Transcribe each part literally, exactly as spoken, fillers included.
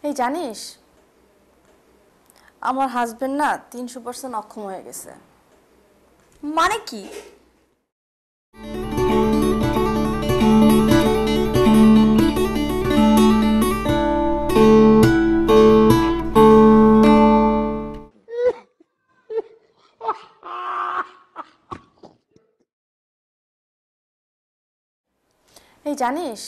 এই জানিস আমার হাজবেন্ড না তিনশো পার্সেন্ট অক্ষম হয়ে গেছে। মানে কি? এই জানিস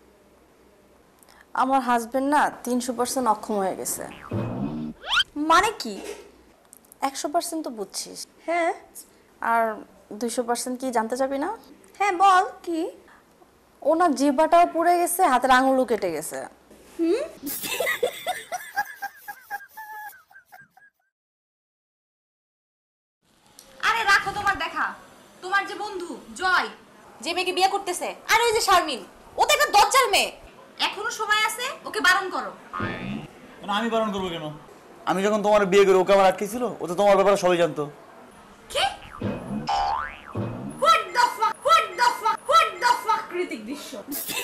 আমার হাজবেন্ড না তিনশো পার্সেন্ট অক্ষম হয়ে গেছে। মানে কি? একশো পার্সেন্ট তো বুঝছিস, হ্যাঁ। আর দুইশো পার্সেন্ট কি জানতে চাবি না? হ্যাঁ বল কি? ওনার জিহ্বাটাও পুড়ে গেছে, হাতের আঙুলও কেটে গেছে। হুম। আরে রাখো তোমার দেখা। তোমার যে বন্ধু জয় যে মেয়েকে বিয়ে করতেছে, আর ওই যে শারমিন, ও তো একটা দজ্জাল মেয়ে। এখনো সময় আছে, ওকে বারণ করো। না আমি বারণ করবো কেন? আমি যখন তোমার বিয়ে করি ওকে আমার আটকেছিল, ও তো তোমার ব্যাপারে সবাই জানতো। কি? What the fuck, what the fuck, what the fuck কৃতিক দৃশ্য।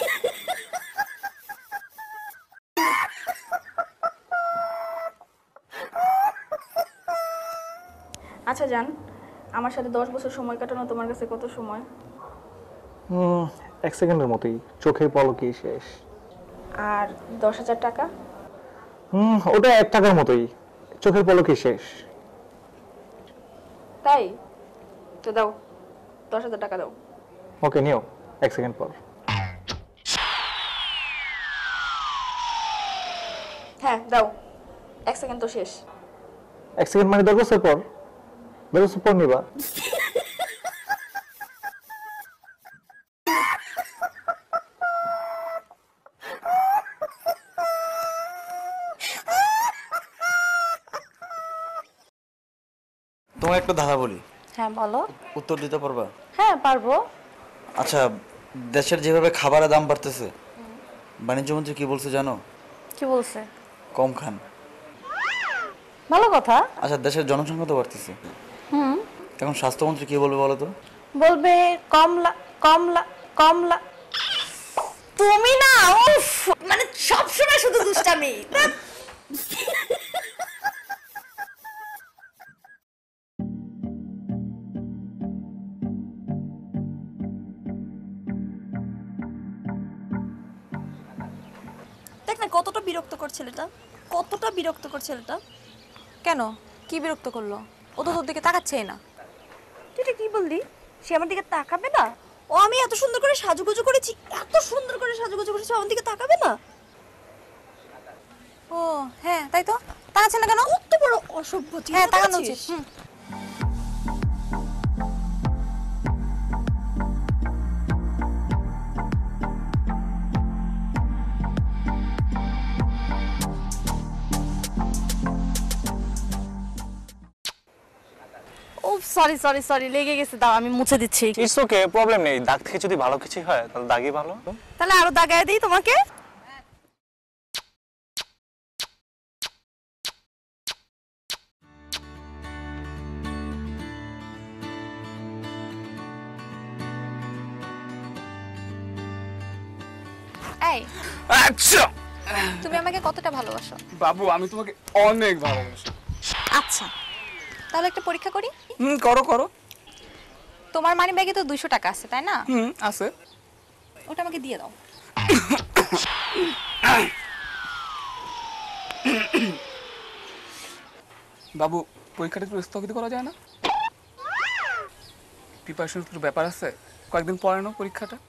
আচ্ছা জান, আমার সাথে দশ বছর সময় কাটানো তোমার কাছে কত সময়? হুম এক সেকেন্ডের মতোই, চোখের পলকেই শেষ। আর দশ হাজার টাকা? হুম ওটা এক টাকার মতোই, চোখের পলকেই শেষ। তাই তো দাও, দশ হাজার টাকা দাও। ওকে নিও, এক সেকেন্ড পর। হ্যাঁ দাও, এক সেকেন্ড তো শেষ। এক সেকেন্ড মানে দশ বছর পর? দশ বছর পর নিবা? তোমার একটা ধাঁধা বলি, হ্যাঁ বলো। উত্তর দিতে পারবা? হ্যাঁ পারবো। আচ্ছা, দেশের যেভাবে খাবারের দাম বাড়তেছে, বাণিজ্য মন্ত্রী কি বলছে জানো? কি বলছে? কম খান। ভালো কথা। আচ্ছা, দেশের জনসংখ্যা তো বাড়তেছে, হুম এখন স্বাস্থ্যমন্ত্রী কি বলবে বলো তো? বলবে কমলা কমলা কমলা। তুমি না উফ, মানে সব সময় শুধু দুষ্টামি। দেখ না কতটা বিরক্তকর ছেলেটা, কতটা বিরক্তকর ছেলেটা। কেন? কি বিরক্ত করলো? ও তো তোর দিকে তাকাচ্ছেই না। তুই এটা কি বললি? সে আমার দিকে তাকাবে না? ও আমি এত সুন্দর করে সাজুগুজু করেছি, এত সুন্দর করে সাজুগুজু করেছি, আমার দিকে তাকাবে না? ও হ্যাঁ তাই তো, তাকাচ্ছে না কেন? কত বড় অসভ্য। হ্যাঁ তাকানো উচিত। হুম ও সরি সরি সরি লেগে গেছে, দাও আমি মুছে দিচ্ছি। ইটস ওকে, প্রবলেম নেই। দাগ থেকে যদি ভালো কিছু হয় তাহলে দাগই ভালো। তাহলে আরো দাগায় দিই তোমাকে। এই আচ্ছা তুমি আমাকে কতটা ভালোবাসো? বাবু আমি তোমাকে অনেক ভালোবাসি। আচ্ছা তাহলে একটা পরীক্ষা করি। হুম করো করো। তোমার মানি ব্যাগে তো দুইশো টাকা আছে তাই না? হুম আছে। ওটা আমাকে দিয়ে দাও। বাবু পরীক্ষাটা একটু স্থগিত করা যায় না? প্রিপারেশন একটু ব্যাপার আছে, কয়েকদিন পরে নাও পরীক্ষাটা।